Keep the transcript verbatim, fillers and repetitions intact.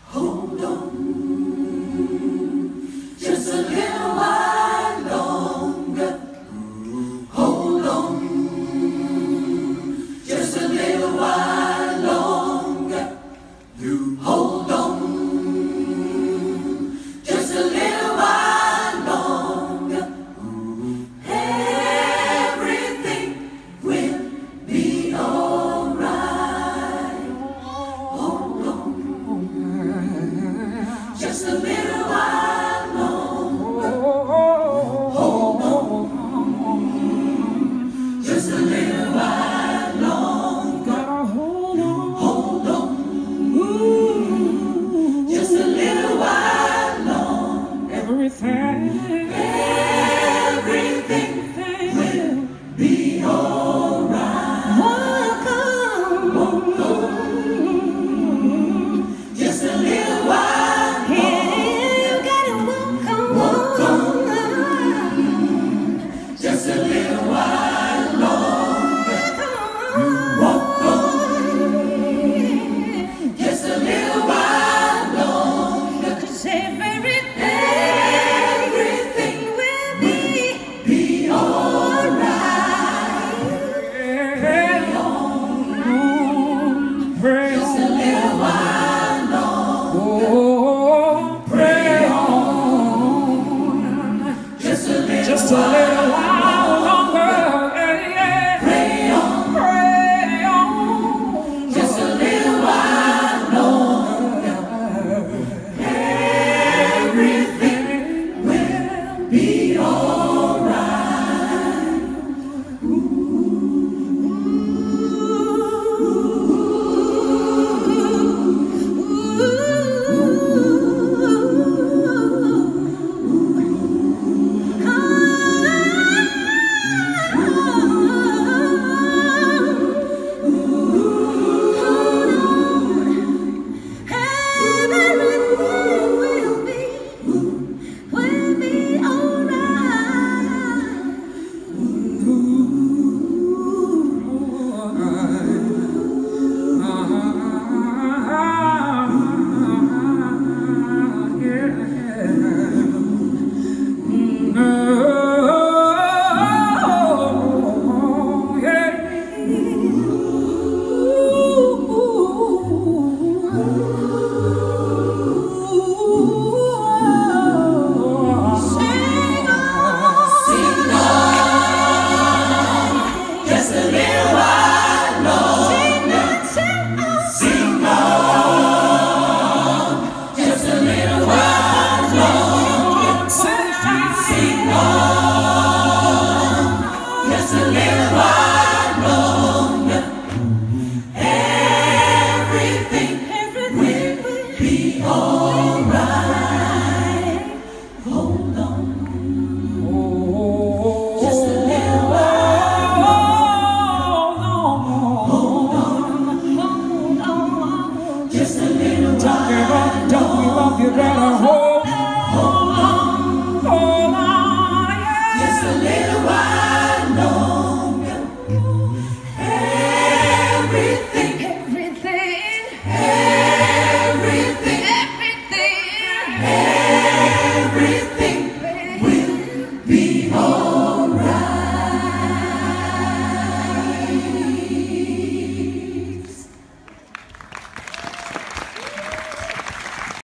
Hold on, just a little while longer. Hold on, just a little while longer. Hold on, just a little while longer. Everything will be alright. Hold on, just a little while longer. Hold on, just a little while longer. Hold on, just a little while longer. Everything, Everything will be alright. Walk on, just a little while. You gotta walk on, walk on. Just a little while longer. Walk on, just a little while longer. 'Cause everything Everything will be be alright. pray on, pray Just a on, little while longer. oh, pray on, Just a little just a little while.